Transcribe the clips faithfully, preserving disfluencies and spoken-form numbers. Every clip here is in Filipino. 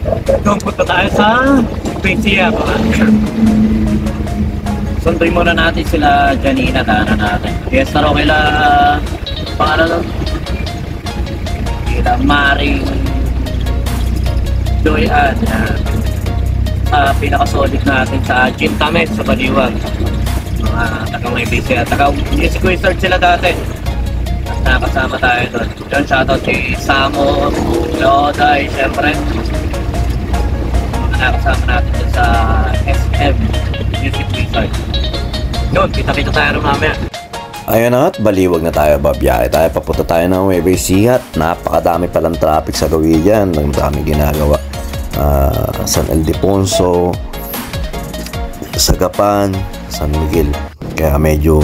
Doon punta tayo sa P C A. Sunduin muna natin sila Janina, daanan natin. Yes, taro kila pangalan nun? Kila Maring Joy Ann. Uh, pinakasolid natin sa Chintamet sa Baliwag. Mga taga may B C A. Taga music wizard sila dati. At nakasama tayo doon. Yun, shoutout si Samo, Loday, syempre. Mga nakasama natin doon sa S M Music Wizard. Yun, kita-kita tayo mamaya. Ayun na at baliwag na tayo, babiyahe tayo, papunta tayo ng Nueva Ecija. Napakadami palang traffic sa gawin dyan, ang dami ginagawa. Uh, San Ildefonso, Sagapan, San Miguel, kaya medyo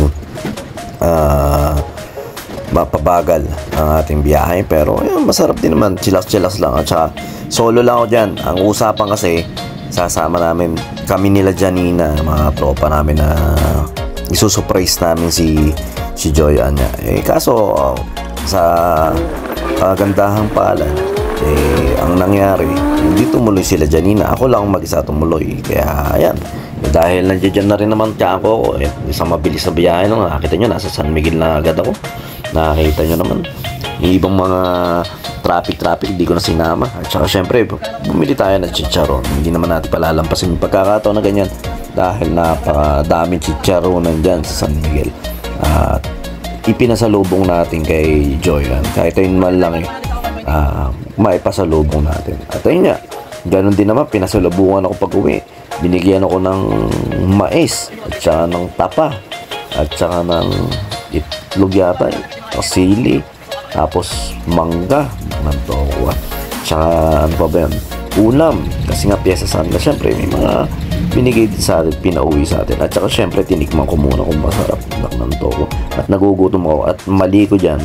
uh, mapabagal ang ating biyahe, pero ayun, masarap din naman, chilas-chilas lang. At saka solo lang ako dyan. Ang usapan kasi sasama namin kami nila Janina, mga tropa namin na isusurprise namin si si Joy Anya. Eh kaso uh, sa kagandahang pala, eh ang nangyari, hindi tumuloy sila Janina. Ako lang mag-isa tumuloy. Kaya ayan, eh, dahil nandiyan na rin naman kaya ako, eh, isang mabilis na biyahe lang. Nakita nyo, nasa San Miguel na agad ako. Nakita nyo naman yung ibang mga traffic-traffic, hindi ko na sinama. At saka syempre, bumili tayo ng chicharon. Hindi naman natin palalampasin yung pagkakataon na ganyan dahil napakadaming chicharonan dyan sa San Miguel. At ipinasalubong natin kay Joyan. Kahit ayun man lang eh, uh, maipasalubong natin. At ayun nga, ganun din naman, pinasalubungan ako pag uwi. Binigyan ako ng mais, at saka ng tapa, at saka ng itlog yata, sili, tapos mangga, ng tokwa, tsaka ano pa ba yan, ulam, kasi nga pyesa sa atin. Siyempre may mga binigay din sa atin, pinauwi sa atin. At saka siyempre tinikman ko muna kung masarap ng tokwa, at nagugutom ako. At mali ko dyan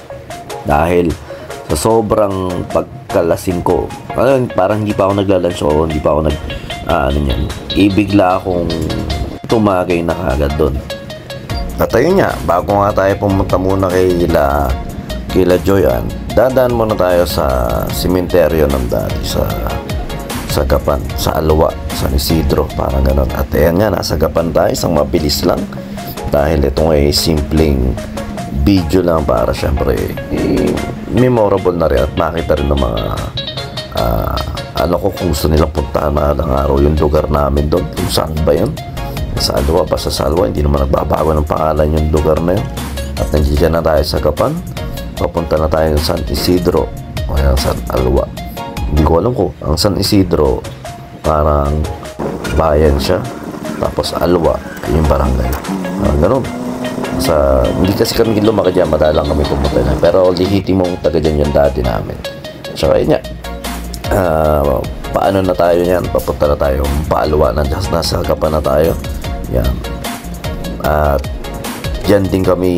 dahil sa sobrang pagkalasing ko, ano, parang hindi pa ako naglalunch o hindi pa ako nag uh, ano yan, ibigla akong tumagay na kagad doon. At ayun nga, bago nga tayo pumunta muna kay la kila Joyan, dadaan muna tayo sa sementeryo ng dati sa sa Gapan, sa Alwa, San Isidro, parang ganon. At ayan nga, nasa Gapan tayo, isang mabilis lang dahil itong ay simpleng video lang para syempre eh, memorable na rin at makita rin ng mga uh, ano ko kung gusto nilang puntahan na ng araw yung lugar namin doon, kung saan ba yun, sa Alwa, basta sa Alwa, hindi naman nagbabago ng pangalan yung lugar na yun. At nandiyan na tayo sa Gapan, papunta na tayo sa San Isidro o yan, San Alwa. Hindi ko alam ko, ang San Isidro parang bayan siya, tapos Alwa yung barangay, parang ganun. Sa, hindi kasi kami lumaki dyan, madalang kami pumunta na, pero lehitimong taga dyan yung dati namin. So ayun nga, uh, paano na tayo yan, papunta na tayo Paalwa, na nasa Gapan na tayo yan. At dyan din kami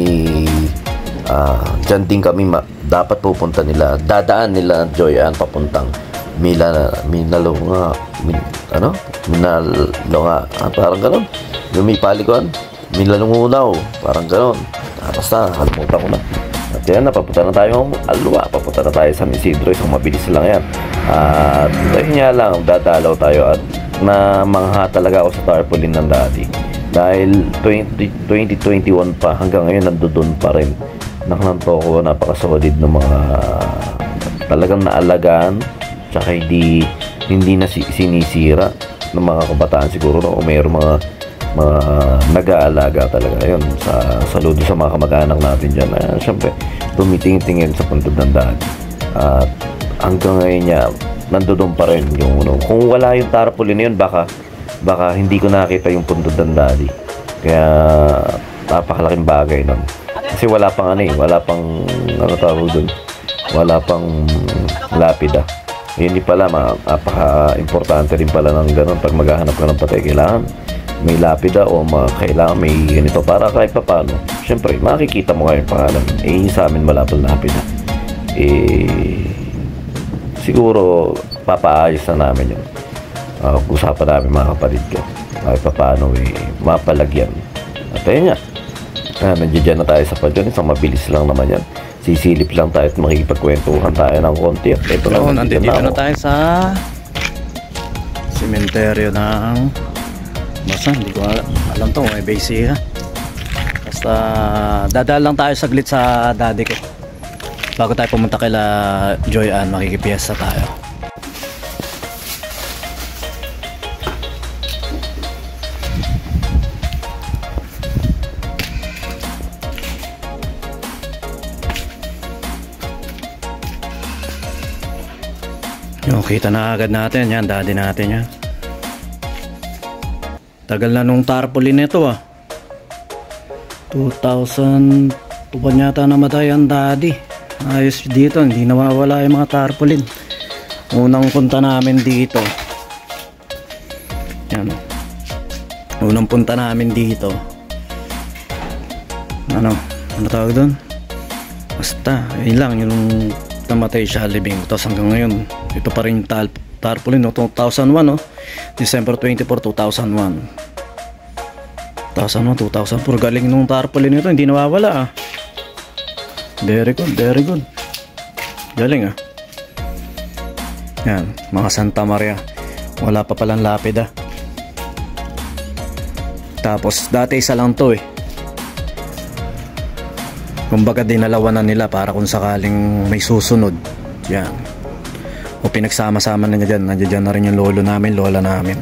uh, dyan din kami ma- dapat pupunta nila, dadaan nila Joyan papuntang Mila, Minalonga, Min, ano? Minalonga, ah, parang gano'n. Yung may palikuan, Minalungunaw, parang gano'n. Ah, basta, halimutan ko na. At yan na, papunta na tayo Alwa, papunta na tayo sa San Isidro, isang mabilis lang yan. At uh, ayun nga lang, dadalaw tayo at na mangha talaga ako sa tarpaulin ng dati. Dahil twenty twenty-one pa, hanggang ngayon nandoon pa rin. Nakananto ko, napakasolid ng mga talagang naalagaan, tsaka hindi hindi na sinisira ng mga kabataan siguro, no? O mayroong mga mga nag-aalaga talaga yun. Sa saludo sa mga kamag-anak natin dyan, eh, syempre tumitingin-tingin sa puntod ng dati. At hanggang ngayon niya nandoon pa rin yung ano. Kung wala yung tarpaulin na yun, baka baka hindi ko nakita yung puntod ng dati. Kaya napakalaking bagay nun. Kasi wala pang ano eh, wala pang ano tawag doon, wala pang lapida. Hindi pala, napaka-importante rin pala ng ganun. Pag maghahanap ka ng patay, kailangan may lapida o mga kailangan may ganito para kahit pa paano. Siyempre, makikita mo nga yung pangalan. Eh, sa amin wala pang lapida. Eh, siguro, papaayos na namin yun. Uh, usapan namin mga kapatid ko. Kahit pa paano, eh, mapalagyan. At ayun nga, ah, nandiyan na tayo sa padyon. Isang mabilis lang naman yan. Sisilip lang tayo at makikipagkwentuhan tayo ng konti. At ito so, na, nandito na, na tayo sa Sementeryo ng basta hindi ko alam, alam to may base ha. Basta dadaan lang tayo saglit sa daddy ko bago tayo pumunta kila Joy-Ann. Makikipiesta tayo. Yung kita na agad natin yan, daddy natin yan. Tagal na nung tarpaulin nito ah. two thousand two pa yata namatay ang daddy. Ayos dito, hindi nawawala yung mga tarpaulin. Unang punta namin dito. Yan. Unang punta namin dito. Ano? Ano tawag doon? Basta, yun lang yung namatay siya living. Tapos hanggang ngayon, ito pa rin yung tar tarpaulin no? two thousand one no? December twenty-fourth, two thousand one. two thousand one, two thousand four. Galing nung tarpaulin nito, hindi nawawala ah. Very good, very good. Galing ah. Yan, mga Santa Maria. Wala pa palang lapid ah. Tapos dati isa lang to eh. Kumbaga dinalawa na nila para kung sakaling may susunod. Yan. O pinagsama-sama na niya dyan. Nandiyan na rin yung lolo namin, lola namin.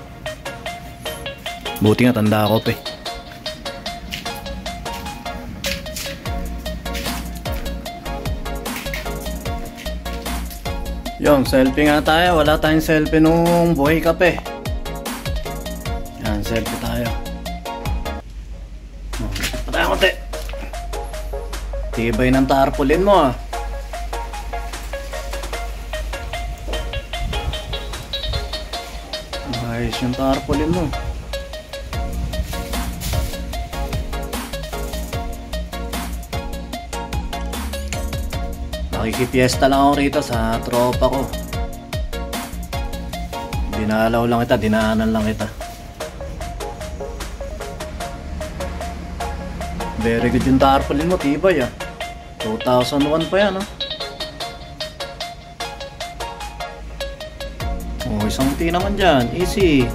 Buti nga tanda ako pa eh. Yung selfie nga tayo. Wala tayong selfie nung buhay kape. Yan, selfie tayo. Patay ko te. Tibay ng tarpaulin mo ah. Ayos yung tarpaulin mo. Nakikipiesta lang ako rito sa tropa ko. Dinalaw lang kita, dinaanan lang kita. Very good yung tarpaulin mo, tibay ah. two thousand one pa yan ah. Oh, isang ti naman dyan, easy.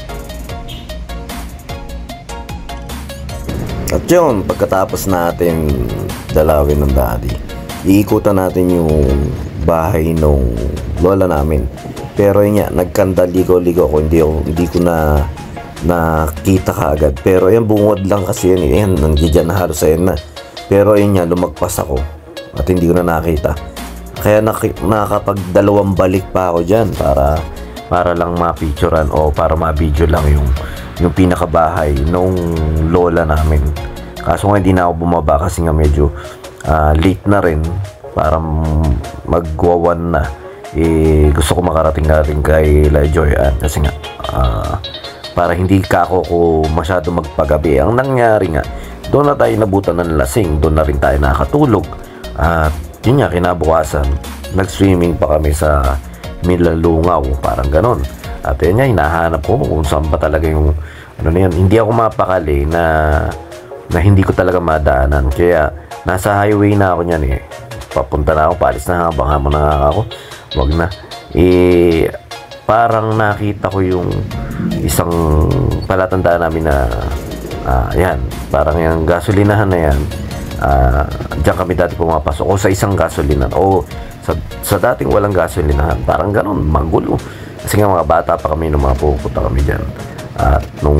At yun, pagkatapos natin dalawin ng daddy, iikutan natin yung bahay nung lola namin. Pero yun nga, nagkandaligo-ligo ako, hindi, hindi ko na nakita kaagad. Pero yan, bungod lang kasi yun. Yan, nandiyan na halos ayun na. Pero yun nga, lumagpas ako at hindi ko na nakita. Kaya nakapagdalawang balik pa ako dyan para para lang ma-picturean o para ma-video lang yung yung pinakabahay nung lola namin. Kaso nga hindi na ako bumaba kasi nga medyo uh, late na rin para magwawan na. Eh, gusto ko makarating na rin kay La Joy-Ann kasi nga uh, para hindi ka ako ko masyado magpagabi. Ang nangyari nga, doon na tayo nabutan ng lasing, doon na rin tayo nakatulog. At yun nga, kinabukasan nag-swimming pa kami sa Milalungaw, parang ganon. At yun nga, hinahanap ko kung saan pa talaga yung ano na yun. Hindi ako mapakali na na hindi ko talaga madaanan. Kaya nasa highway na ako niyan eh. Papunta na ako, paalis na habang hamon na nga ako. Wag na. Eh, parang nakita ko yung isang palatandaan namin na uh, yan, parang yung gasolinahan na yan. Uh, diyan kami dati pumapasok o sa isang gasolinahan o sa, sa dating walang gasolinahan, parang ganon, magulo kasi nga mga bata pa kami nung mga pupunta kami dyan at nung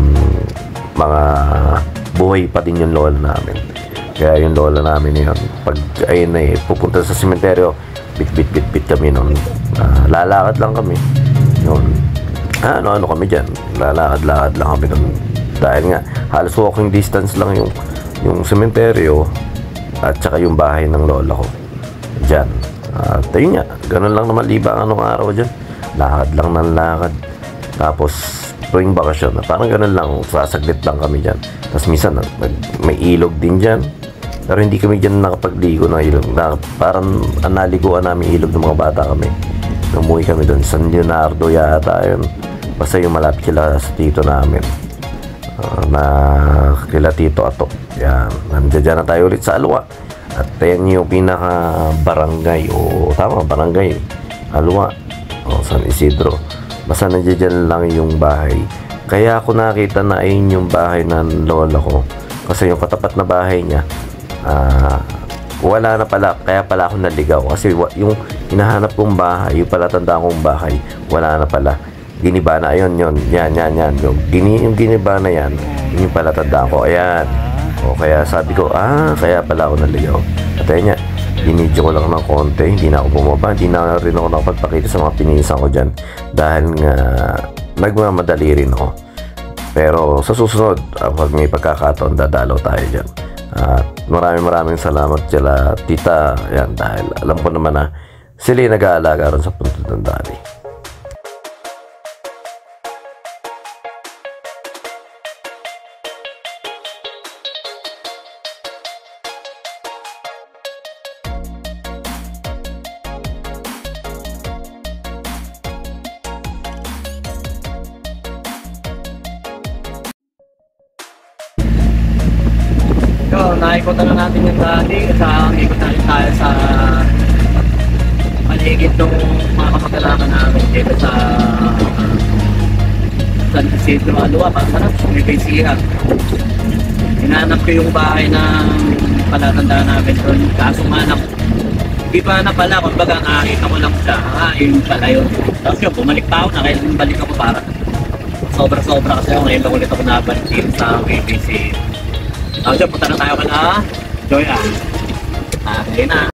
mga buhay pa din yung lola namin. Kaya yung lola namin yun, pag ayun na eh, pupunta sa sementeryo, bit bit bit bit kami nun, uh, lalakad lang kami yun, ah, ano ano kami dyan, lalakad-lakad lang kami nun dahil nga halos walking distance lang yung yung sementeryo at saka yung bahay ng lola ko dyan. At ayun nga, ganun lang naman libang anong araw dyan, lakad lang ng lakad. Tapos tuwing bakasyon, parang ganun lang, sasaglit lang kami dyan. Tapos minsan may ilog din dyan, pero hindi kami dyan nakapagligo ng ilog na, parang analiguan namin ilog ng mga bata kami. Umuwi kami doon San Leonardo yata yun, basta yung malapit sila sa tito namin, uh, na kila Tito Ato. Yan, nandiyan na tayo ulit sa Alwa. At yan yung pinaka barangay o tama barangay Alwa o San Isidro Basta nandiyan lang yung bahay. Kaya ako nakita na ayun yung bahay ng lola ko. Kasi yung katapat na bahay niya, ah, wala na pala. Kaya pala ako naligaw. Kasi yung hinahanap kong bahay, yung palatandaan kong bahay, wala na pala. Giniba na, ayun, yun. Yan, yan, yan. Yung, gini, yung giniba na yan, yun yung palatandaan ko. Ayan. O kaya sabi ko, ah, kaya pala ako naligaw. At ayun nga, binidyo ko lang ng konti, hindi na ako bumaba, hindi na rin ako nakapagpakita sa mga pininisan ko dyan dahil nga nagmamadali rin ako. Pero sa susunod, pag may pagkakataon, dadalaw tayo dyan. At maraming maraming salamat sila tita, yan, dahil alam ko naman na sila yung nag-aalaga rin sa Puntod ng Dali. So, naikutan na natin yung dati. Sa ikot natin tayo sa paligid ng mga kamag-alakan namin dito sa San Isidro, Alua, Pasarap, Nueva. Hinanap ko yung bahay ng palatandaan namin doon. Kaso manak, hindi pa na pala. Kung baga, nakakita ko lang siya. Ah, yun pala yun. Tapos yun, bumalik pa ako na. Kaya balik ako para sobra-sobra kasi ako. Ngayon lang ulit ako nabalik dito sa Nueva Ecija. Tapos yun, punta na tayo ka na Joy ah. Ah, hindi na.